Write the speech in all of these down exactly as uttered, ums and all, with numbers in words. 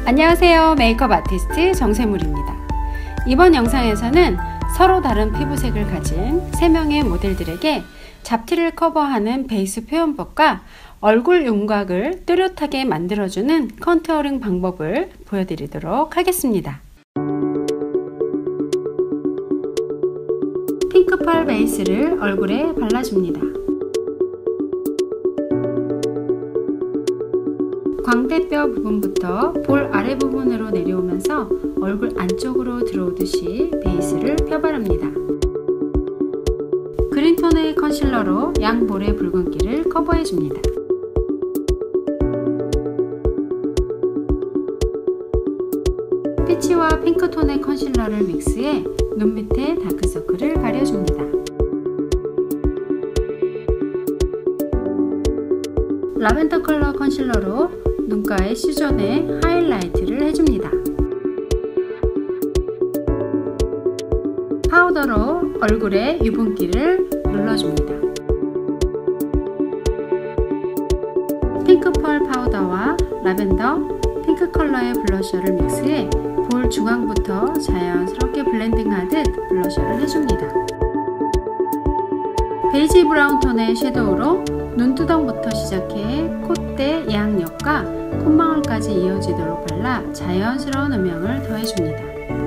안녕하세요. 메이크업 아티스트 정세물입니다. 이번 영상에서는 서로 다른 피부색을 가진 세 명의 모델들에게 잡티를 커버하는 베이스 표현법과 얼굴 윤곽을 뚜렷하게 만들어주는 컨투어링 방법을 보여드리도록 하겠습니다. 핑크펄 베이스를 얼굴에 발라줍니다. 광대뼈 부분부터 볼 아래 부분으로 내려오면서 얼굴 안쪽으로 들어오듯이 베이스를 펴바릅니다. 그린톤의 컨실러로 양볼의 붉은기를 커버해줍니다. 피치와 핑크톤의 컨실러를 믹스해 눈 밑에 다크서클을 가려줍니다. 라벤더 컬러 컨실러로 눈가의 C존에 하이라이트를 해줍니다. 파우더로 얼굴에 유분기를 눌러줍니다. 핑크펄 파우더와 라벤더, 핑크 컬러의 블러셔를 믹스해 볼 중앙부터 자연스럽게 블렌딩하듯 블러셔를 해줍니다. 베이지 브라운 톤의 섀도우로 눈두덩부터 시작해 콧대 양옆과 콧망울까지 이어지도록 발라 자연스러운 음영을 더해줍니다.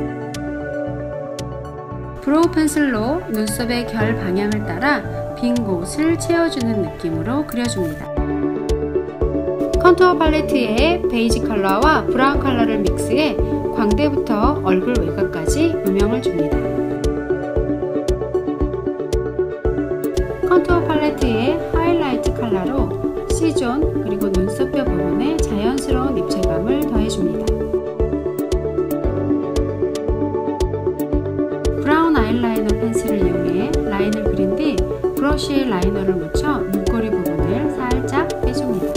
브로우 펜슬로 눈썹의 결 방향을 따라 빈 곳을 채워주는 느낌으로 그려줍니다. 컨투어 팔레트에 베이지 컬러와 브라운 컬러를 믹스해 광대부터 얼굴 외곽까지 음영을 줍니다. 컨투어 팔레트에 하이라이트 컬러로 C존 그리고 눈썹뼈 부분에 자연스러운 입체감을 더해줍니다. 브라운 아이라이너 펜슬을 이용해 라인을 그린 뒤 브러쉬에 라이너를 묻혀 눈꼬리 부분을 살짝 빼줍니다.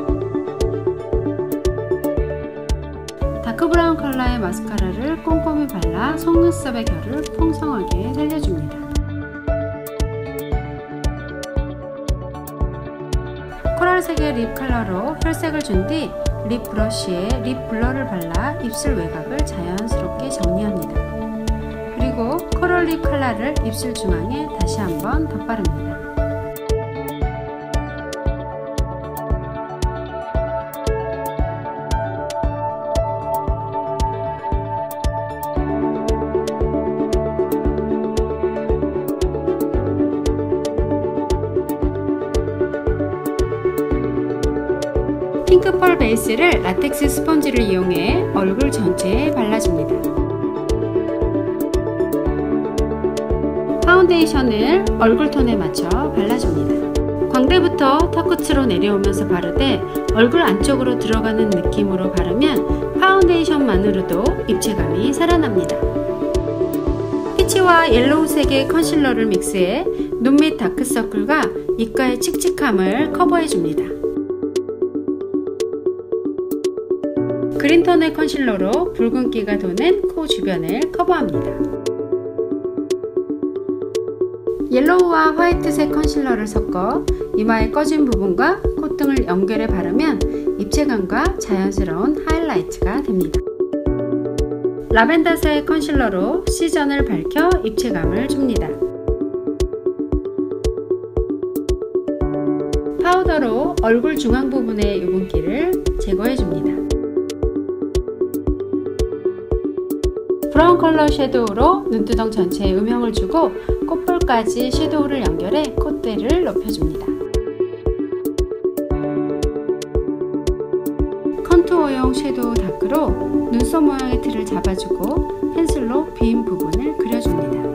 다크 브라운 컬러의 마스카라를 꼼꼼히 발라 속눈썹의 결을 풍성하게 살려줍니다. 코랄색의 립 컬러로 혈색을 준 뒤 립 브러쉬에 립 블러를 발라 입술 외곽을 자연스럽게 정리합니다. 그리고 코랄 립 컬러를 입술 중앙에 다시 한번 덧바릅니다. 핑크펄 베이스를 라텍스 스펀지를 이용해 얼굴 전체에 발라줍니다. 파운데이션을 얼굴 톤에 맞춰 발라줍니다. 광대부터 턱 끝으로 내려오면서 바르되 얼굴 안쪽으로 들어가는 느낌으로 바르면 파운데이션만으로도 입체감이 살아납니다. 피치와 옐로우색의 컨실러를 믹스해 눈 밑 다크서클과 입가의 칙칙함을 커버해줍니다. 그린톤의 컨실러로 붉은기가 도는 코 주변을 커버합니다. 옐로우와 화이트색 컨실러를 섞어 이마의 꺼진 부분과 콧등을 연결해 바르면 입체감과 자연스러운 하이라이트가 됩니다. 라벤더색 컨실러로 C존을 밝혀 입체감을 줍니다. 파우더로 얼굴 중앙 부분의 유분기를 제거해 줍니다. 브라운 컬러 섀도우로 눈두덩 전체에 음영을 주고 콧볼까지 섀도우를 연결해 콧대를 높여줍니다. 컨투어용 섀도우 다크로 눈썹 모양의 틀을 잡아주고 펜슬로 빈 부분을 그려줍니다.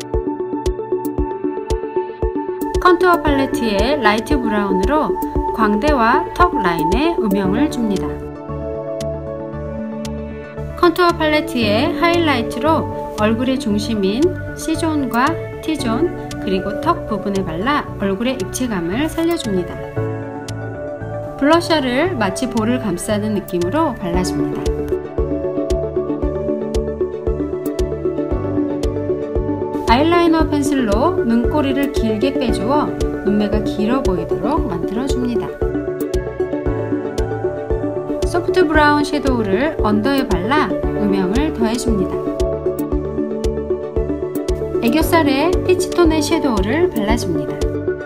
컨투어 팔레트에 라이트 브라운으로 광대와 턱 라인에 음영을 줍니다. 컨투어 팔레트의 하이라이트로 얼굴의 중심인 C존과 T존 그리고 턱 부분에 발라 얼굴의 입체감을 살려줍니다. 블러셔를 마치 볼을 감싸는 느낌으로 발라줍니다. 아이라이너 펜슬로 눈꼬리를 길게 빼주어 눈매가 길어 보이도록 만들어줍니다. 소프트 브라운 섀도우를 언더에 발라 음영을 더해줍니다. 애교살에 피치톤의 섀도우를 발라줍니다.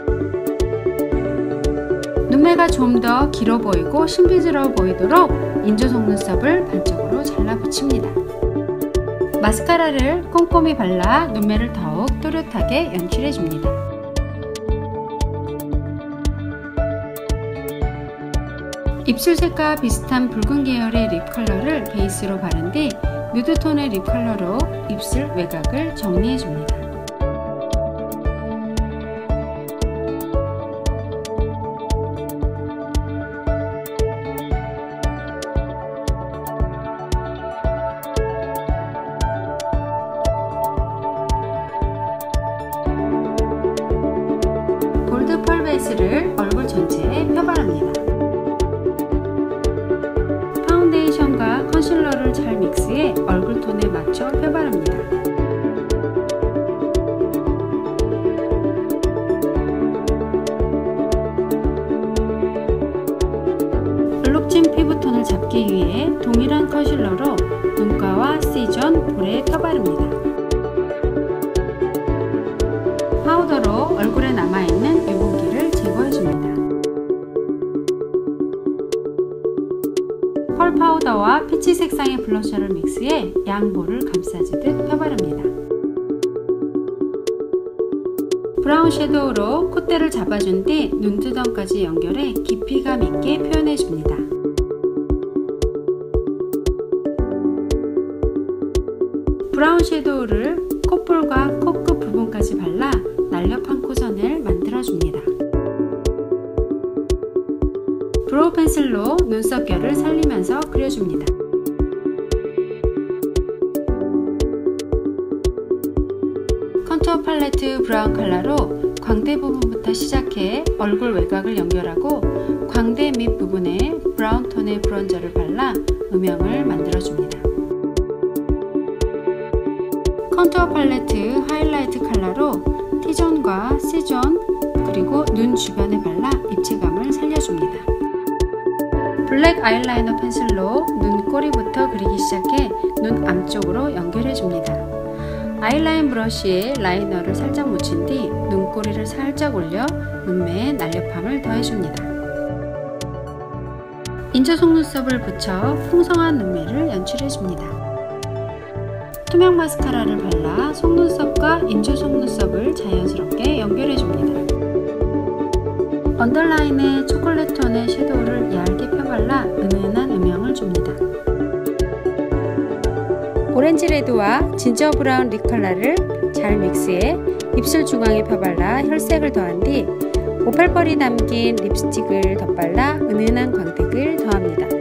눈매가 좀 더 길어 보이고 신비스러워 보이도록 인조 속눈썹을 반쪽으로 잘라 붙입니다. 마스카라를 꼼꼼히 발라 눈매를 더욱 또렷하게 연출해줍니다. 입술색과 비슷한 붉은 계열의 립 컬러를 베이스로 바른 뒤 누드톤의 립 컬러로 입술 외곽을 정리해줍니다. 골드 펄 베이스를 얼굴 전체에 펴바릅니다. 파운데이션과 컨실러를 잘 믹스해 얼굴 톤에 맞춰 펴바릅니다. 얼룩진 피부톤을 잡기 위해 동일한 컨실러로 눈가와 C존, 볼에 펴바릅니다. 파우더로 얼굴에 남아있는 유분기를 제거해줍니다. 펄 파우더와 피치 색상의 블러셔를 믹스해 양볼을 감싸주듯 펴바릅니다. 브라운 섀도우로 콧대를 잡아준 뒤 눈두덩까지 연결해 깊이감 있게 표현해줍니다. 브라운 섀도우를 콧볼과 코끝 부분까지 발라 날렵한 코선을 만들어줍니다. 브로우 펜슬로 눈썹 결을 살리면서 그려줍니다. 컨투어 팔레트 브라운 컬러로 광대 부분부터 시작해 얼굴 외곽을 연결하고 광대 밑 부분에 브라운 톤의 브론저를 발라 음영을 만들어줍니다. 컨투어 팔레트 하이라이트 컬러로 T존과 C존 그리고 눈 주변에 발라 입체감을 살려줍니다. 블랙 아이라이너 펜슬로 눈 꼬리부터 그리기 시작해 눈 앞쪽으로 연결해줍니다. 아이라인 브러쉬에 라이너를 살짝 묻힌 뒤 눈꼬리를 살짝 올려 눈매에 날렵함을 더해줍니다. 인조 속눈썹을 붙여 풍성한 눈매를 연출해줍니다. 투명 마스카라를 발라 속눈썹과 인조 속눈썹을 자연스럽게 연결해줍니다. 언더라인에 초콜릿 톤의 섀도우를 얇게 펴발라 은은한 음영을 줍니다. 오렌지 레드와 진저 브라운 립 컬러를 잘 믹스해 입술 중앙에 펴발라 혈색을 더한 뒤 오팔펄이 담긴 립스틱을 덧발라 은은한 광택을 더합니다.